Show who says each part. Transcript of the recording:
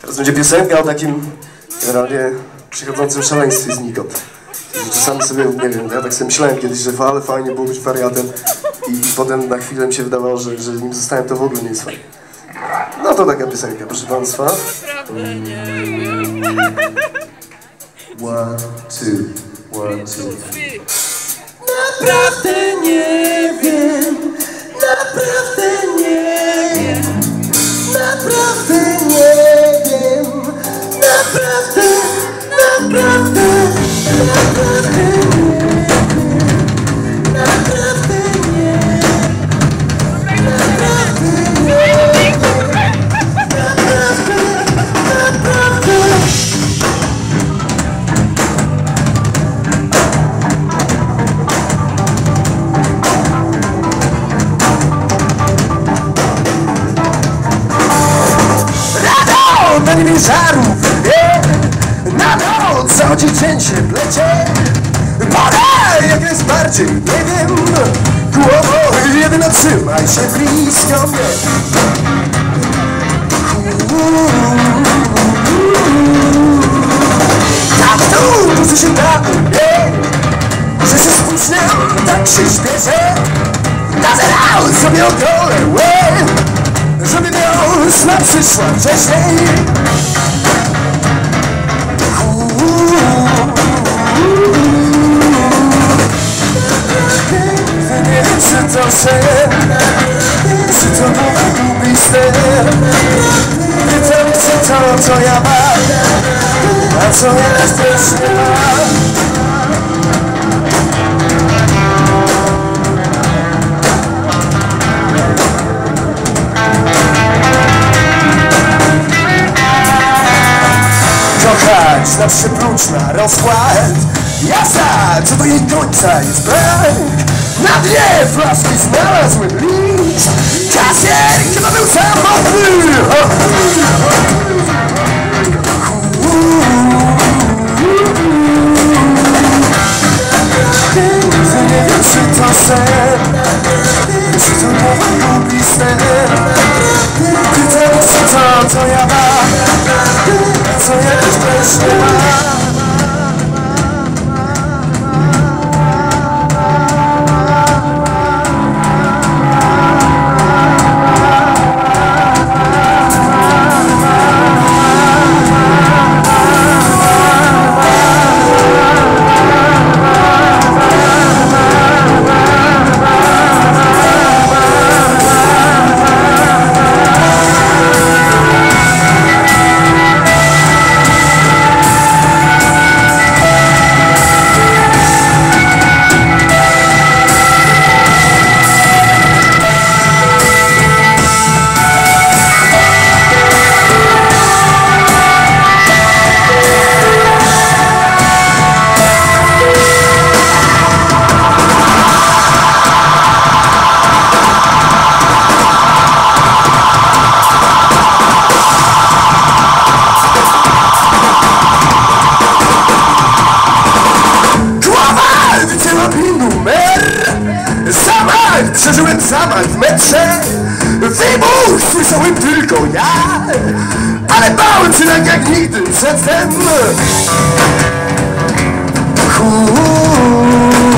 Speaker 1: Teraz będzie piosenka o takim generalnie przychodzącym szaleństwie znikąd. Czasami sobie, nie wiem, ja tak sobie myślałem kiedyś, że ale fajnie było być wariatem i potem na chwilę mi się wydawało, że nim zostałem, to w ogóle nie jest fajnie. No to taka piosenka, proszę państwa. One, two, one, two.
Speaker 2: Naprawdę nie wiem, naprawdę nie wiem, naprawdę nie wiem, naprawdę, naprawdę, naprawdę nie wiem, naprawdę nie wiem, naprawdę nie wiem, naprawdę, naprawdę. Na niebie żarów, na noc zachodzi dzień się plecie. Pora jak jest bardziej, nie wiem. Głowo jedyna trzymaj się blisko mnie. Tak tu burzy się da mnie, że się spóźniam, tak się śpieszę. Nazerał sobie ogolę łeb, żeby wiosna przyszła wcześniej. Nie wiem, czy to sen, czy to mój sen. Pytam się to, co ja mam, a co ja też nie mam. Kochać zawsze prócz na rozkład. Jazda, co do jej końca jest brak. Na dnie flaszki znalazłem list. Kasjer chyba był samotny. Nie wiem, czy to sen, czy to mój sen. Pytam się to, co ja mam, co ja też nie mam. Przeżyłem zamach w metrze. Wybuch słyszałem tylko ja, ale bałem się tak jak nigdy przedtem.